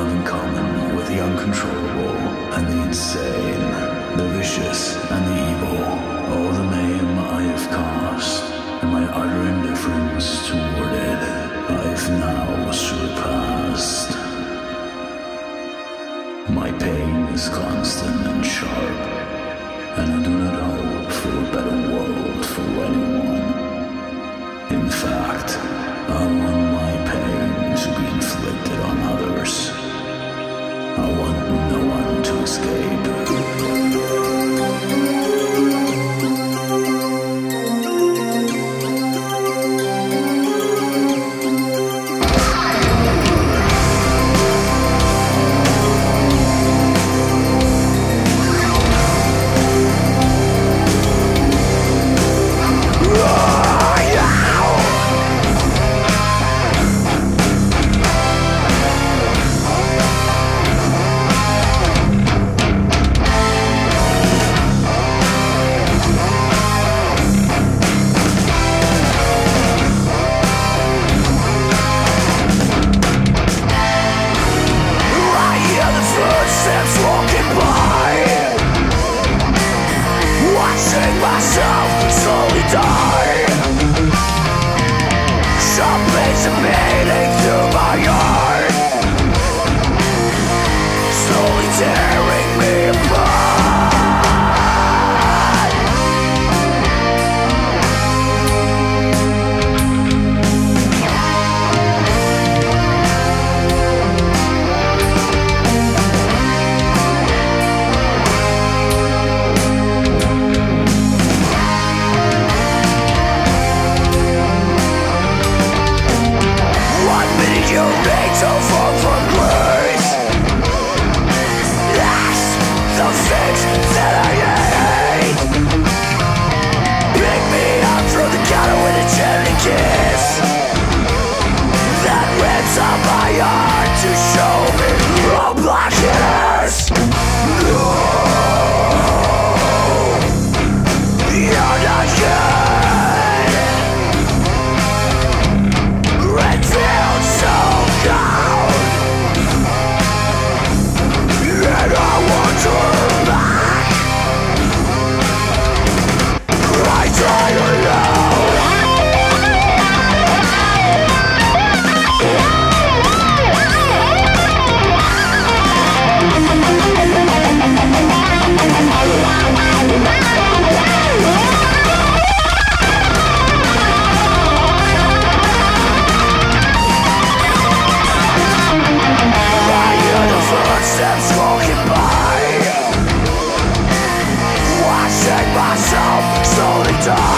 have in common with the uncontrollable and the insane, the vicious and the evil. All the name I have caused, and my utter indifference toward it, I've now surpassed. My pain is constant and sharp, and I do not hope for a better world for anyone. In fact, I want my pain to be inflicted on others. I want no one to escape. Myself slowly die.